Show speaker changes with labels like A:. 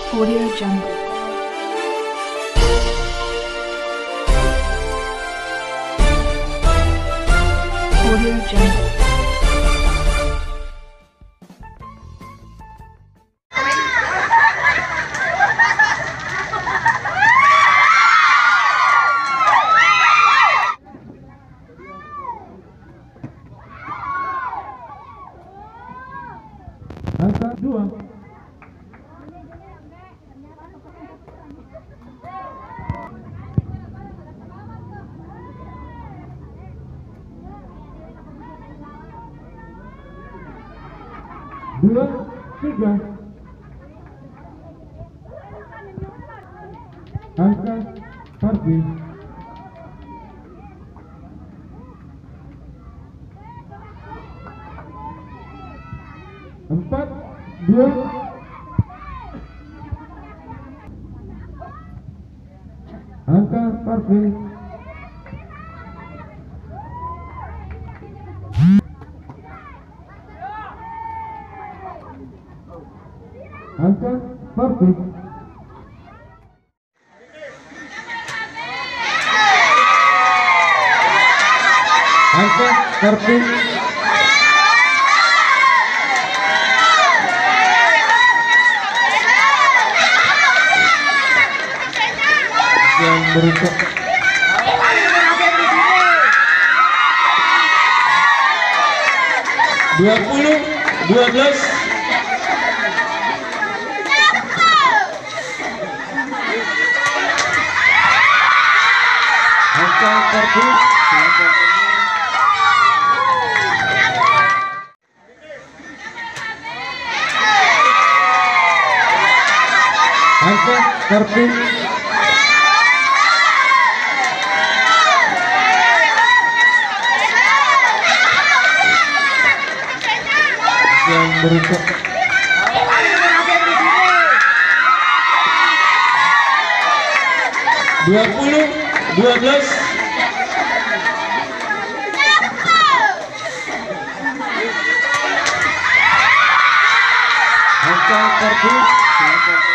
A: Audio Jungle. Audio Jungle.
B: Angka 2. Dua, tiga. Angka parkir. Empat, dua. Angka parkir. Angka parkir. Angka parkir. Yang beruntung 20-12. Angka parkir. Angka parkir. Yang beruntung 20-12. Angka parkir.